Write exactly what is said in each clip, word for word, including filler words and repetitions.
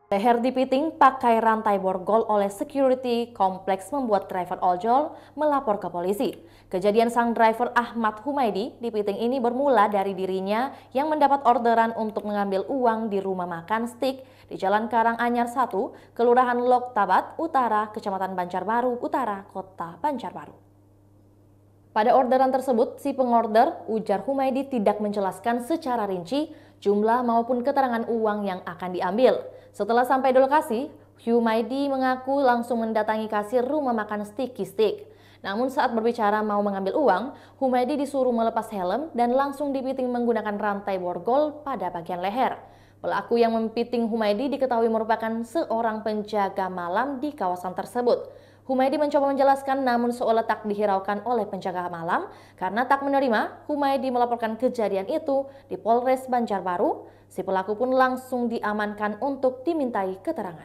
Leher dipiting pakai rantai borgol oleh security kompleks membuat driver ojol melapor ke polisi. Kejadian sang driver Ahmad Humaydi dipiting ini bermula dari dirinya yang mendapat orderan untuk mengambil uang di rumah makan Steak di Jalan Karanganyar satu, Kelurahan Loktabat Utara, Kecamatan Banjarbaru Utara, Kota Banjarbaru. Pada orderan tersebut, si pengorder, ujar Humaydi, tidak menjelaskan secara rinci jumlah maupun keterangan uang yang akan diambil. Setelah sampai di lokasi, Humaydi mengaku langsung mendatangi kasir rumah makan Sticky Steak. Namun saat berbicara mau mengambil uang, Humaydi disuruh melepas helm dan langsung dipiting menggunakan rantai borgol pada bagian leher. Pelaku yang mempiting Humaydi diketahui merupakan seorang penjaga malam di kawasan tersebut. Humaydi mencoba menjelaskan namun seolah tak dihiraukan oleh penjaga malam. Karena tak menerima, Humaydi melaporkan kejadian itu di Polres Banjarbaru. Si pelaku pun langsung diamankan untuk dimintai keterangan.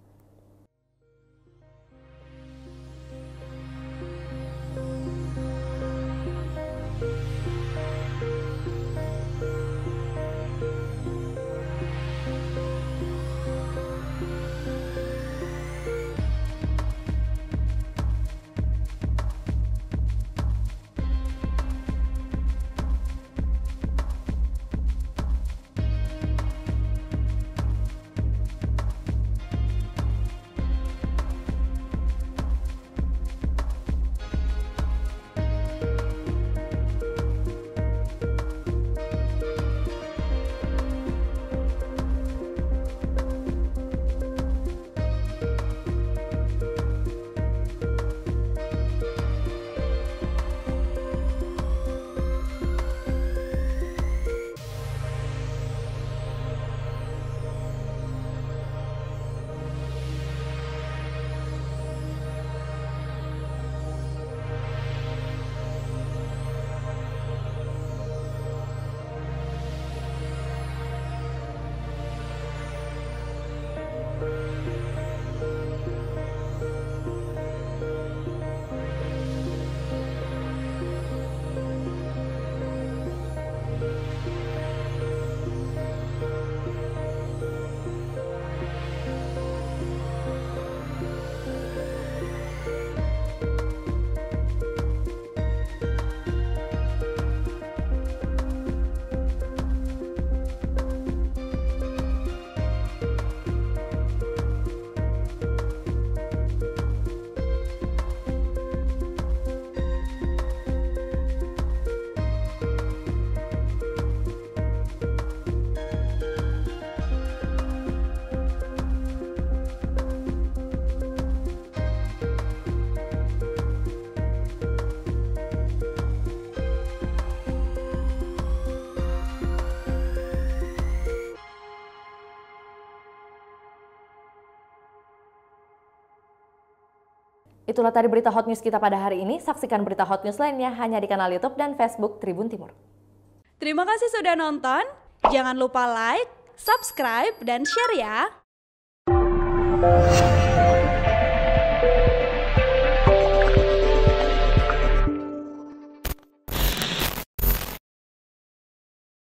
Itulah tadi berita hot news kita pada hari ini. Saksikan berita hot news lainnya hanya di kanal YouTube dan Facebook Tribun Timur. Terima kasih sudah nonton. Jangan lupa like, subscribe, dan share ya.